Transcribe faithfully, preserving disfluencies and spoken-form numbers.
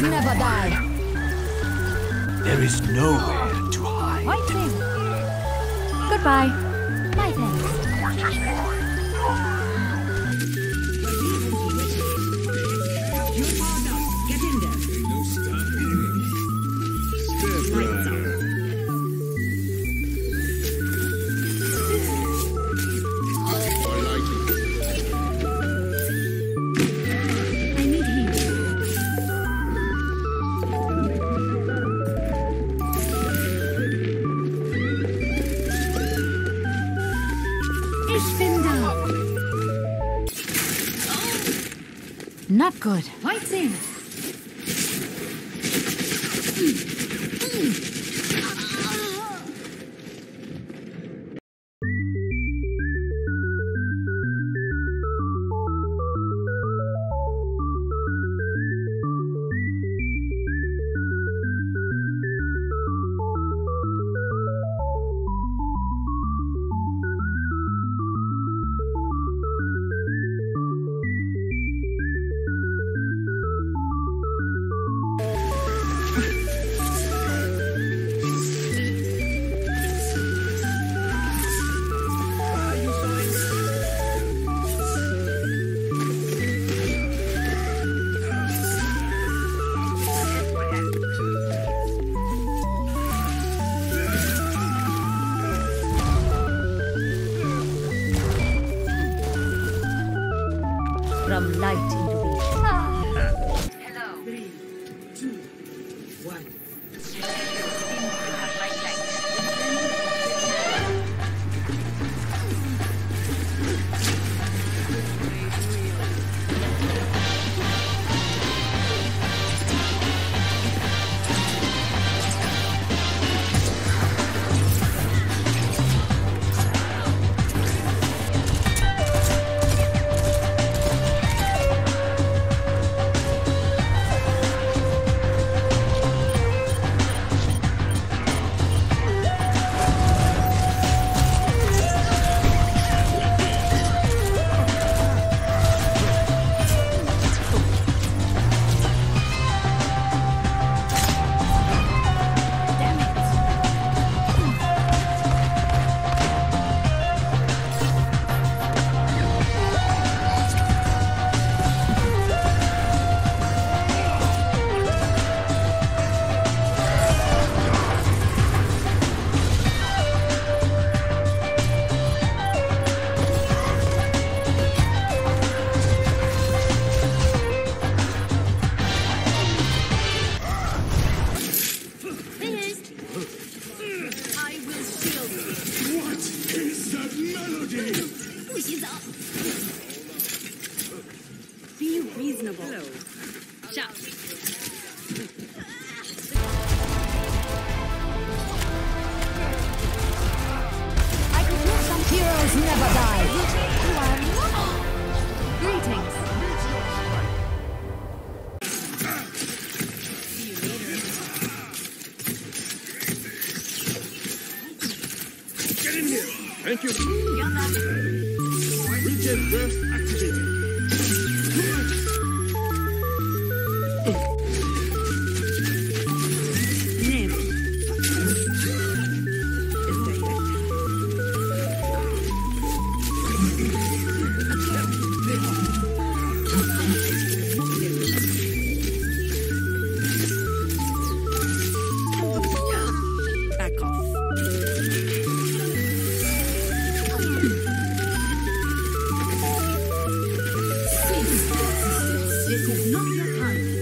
never die. There is nowhere to hide. Right thing. Goodbye. My thanks. Get in there. Ain't no stopping me. Step right. I like it. I need heat. Ich bin da. Not good. Right thing. From light into vision. Hello. Three, two, one. You have my thanks. Be reasonable. Hello. Ciao. I could use some heroes never die. Greetings. Get in here. Thank you. You're not. Regen burst activated. Name. Back off. This is not your time.